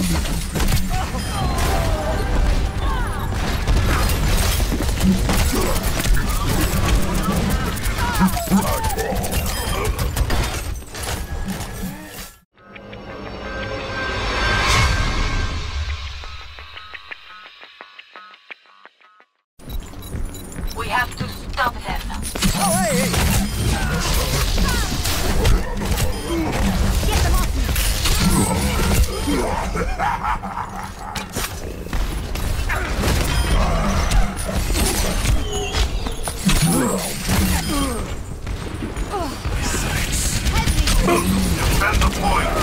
We have to stop them. Oh, hey, hey. Get them off me. Defend the point!